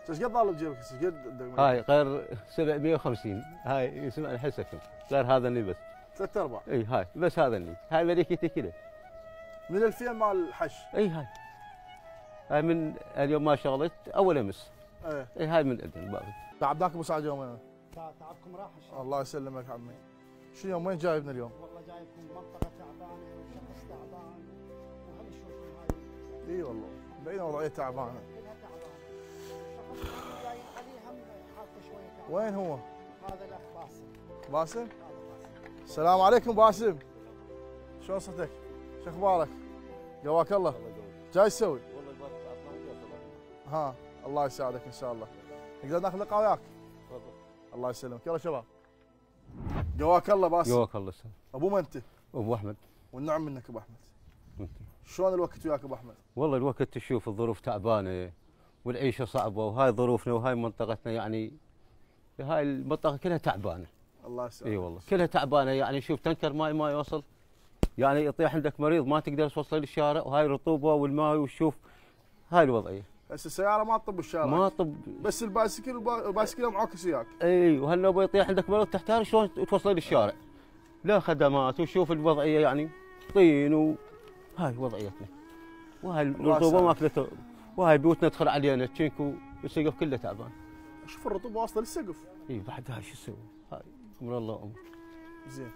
ايش قد طالب جيبك؟ ايش قد؟ هاي غير 750. هاي اسمع الحسكم غير هذا اللي بس. 3/4. اي هاي بس هذا اللي هاي ملكيتي كذا. من 2000 مال الحش. اي هاي من اليوم ما شغلت اول امس. اي هاي من اذن باقي. تعبناك ابو سعد يومين. تعبكم راح ان شاء الله. الله يسلمك عمي. شو اليوم وين جايبنا اليوم؟ والله جايبكم منطقه تعبانه وشخص تعبان وهل نشوف هاي. اي والله باينه وضعيه تعبانه. كلها تعبانه. شخص جايين عليه هم حالته شويه تعبانه. وين هو؟ هذا الاخ باسم. باسم؟ هذا باسم. السلام عليكم باسم. شلون صحتك؟ شو اخبارك؟ قواك الله. جاي تسوي؟ والله ها الله يساعدك ان شاء الله. نقدر ناخذ لقاء وياك؟ تفضل. الله يسلمك. يلا شباب. قواك الله باسم. قواك الله سلام. ابو من انت؟ ابو احمد. والنعم منك ابو احمد. انت. شلون الوقت وياك ابو احمد؟ والله الوقت تشوف الظروف تعبانه والعيشه صعبه وهاي ظروفنا وهاي منطقتنا يعني هاي المنطقه كلها تعبانه. الله يسعدك. اي والله كلها تعبانه يعني شوف تنكر ماي ما يوصل يعني يطيح عندك مريض ما تقدر توصل للشارع وهاي الرطوبه والماء وشوف هاي الوضعيه. هسه السياره ما تطب الشارع. ما طب بس البايسكل معاكس وياك. اي وهالنوبه يطيح عندك مريض تحتار شلون توصل للشارع؟ لا خدمات وشوف الوضعيه يعني طين وهاي وضعيتنا. وهاي الرطوبه ماكلته وهاي بيوتنا تدخل علينا تشينكو والسقف كله تعبان. شوف الرطوبه واصله للسقف. اي بعد هاي شو اسوي؟ هاي امر الله امر. زين.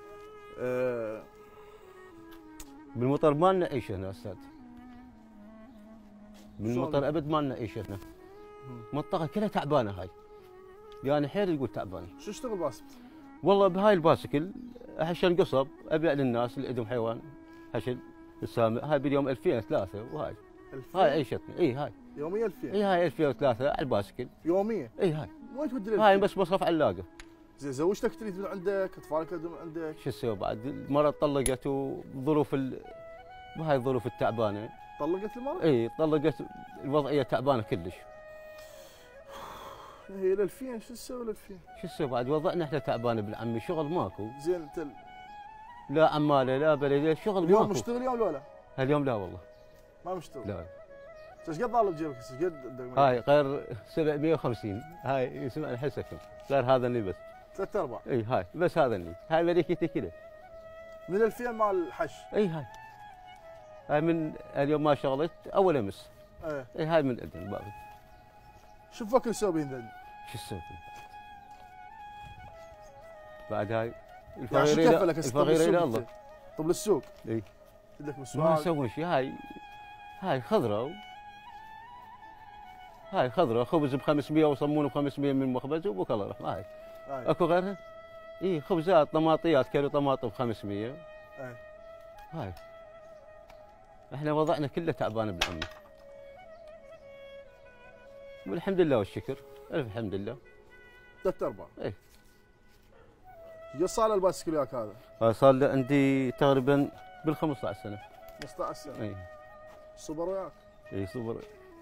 بالمطر ما لنا عيشه هنا استاذ. بالمطر ابد ما لنا عيشه هنا. منطقه كلها تعبانه هاي. يعني حيل يقول تعبانه. شو اشتغل باسم؟ والله بهاي الباسكل احشن قصب ابيع للناس اللي عندهم حيوان حشل السامع هاي باليوم 2000 3 وهاي 2000 هاي عيشتنا. اي هاي يوميا 2000. اي هاي 2003 على الباسكل يوميا. اي هاي وين تودي هاي بس مصرف علاقه. زين زوجتك تريد من عندك، اطفالك تريد من عندك. شو اسوي بعد المرأة طلقت وظروف بهاي الظروف التعبانه. طلقت المرأة؟ اي طلقت الوضعيه تعبانه كلش. هي ال 2000 شو تسوي ال 2000؟ شو اسوي بعد وضعنا احنا تعبانه بالعمي شغل ماكو. زين انت لا عماله لا بلديه شغل اليوم ماكو. مشتغل اليوم ولا لا؟ اليوم لا والله. ما مشتغل؟ لا. ايش قد طالب جيبك؟ ايش قد؟ هاي غير 750. هاي اسمع الحسكم غير هذا اللي بس. 3/4. اي هاي بس هذا اللي هاي ملكيتي كذا. من 2000 مال الحش. اي هاي من اليوم ما شغلت اول امس. اي هاي من اذن باقي. شو فكر تسوي بين ذني؟ شو اسوي؟ بعد هاي يعني شو كفلك الفقير الى الله. طب للسوق. اي لك ما بالسؤال. نسوي شيء. هاي خضره هاي خضره خبز ب 500 وصمون ب 500 من مخبز وبوك الله يرحمه. هاي اكو غيرها؟ اي خبزات طماطيات كيلو طماطم ب 500. هاي احنا وضعنا كله تعبان بالعمي. والحمد لله والشكر الف الحمد لله. 3/4. اي قد صار له البايسكل وياك هذا؟ صار له عندي تقريبا بال 15 سنه. 15 سنه. اي صبر وياك؟ اي صبر.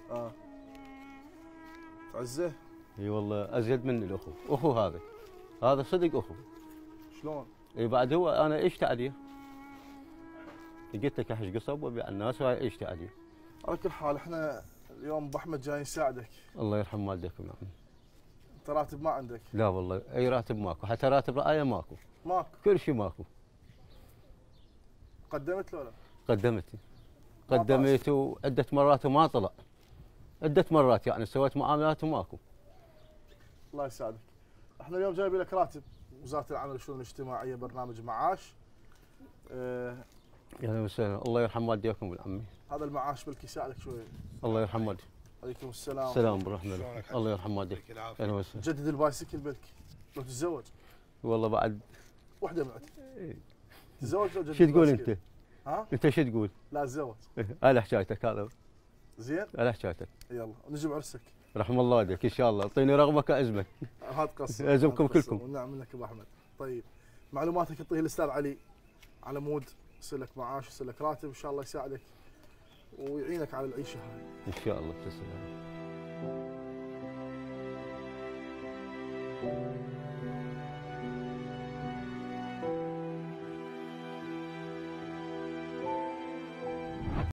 تعزه؟ اي والله ازيد مني الاخو. اخو هذا صدق اخو. شلون؟ اي بعد هو انا عشت عليه. قلت لك احش قصب وابيع الناس وهاي عشت عليه. على كل حال احنا اليوم ابو احمد جاي يساعدك. الله يرحم والديكم. نعم. انت راتب ما عندك؟ لا والله اي راتب ماكو، حتى راتب رعايه ماكو. ماكو؟ كل شيء ماكو. قدمت له ولا؟ قدمت عده مرات وما طلع. عده مرات يعني سويت معاملات وماكو. الله يساعدك. احنا اليوم جايبين لك راتب وزاره العمل والشؤون الاجتماعيه برنامج معاش. يا وسهلا الله يرحم والديكم بالعمي. هذا المعاش بلكي يساعدك شوي. الله يرحم والديك. عليكم السلام. السلام بالرحمه الله يرحم والديك. اهلا وسهلا. جدد البايسكل بلكي لو تتزوج. والله بعد وحده بعد. تتزوج لو جدد شو تقول البايسكل. انت؟ ها؟ انت شو تقول؟ لا تزوج. هلا حكايتك هذا. زين؟ هلا حكايتك. يلا نجي بعرسك. رحم الله والديك ان شاء الله، اعطيني رغبك اعزمك. هات قصه. اعزمكم كلكم. ونعم منك ابو احمد. طيب معلوماتك اعطيها الاستاذ علي على مود يصير لك معاش يصير لك راتب ان شاء الله يساعدك ويعينك على العيشه هاي. ان شاء الله تسلم.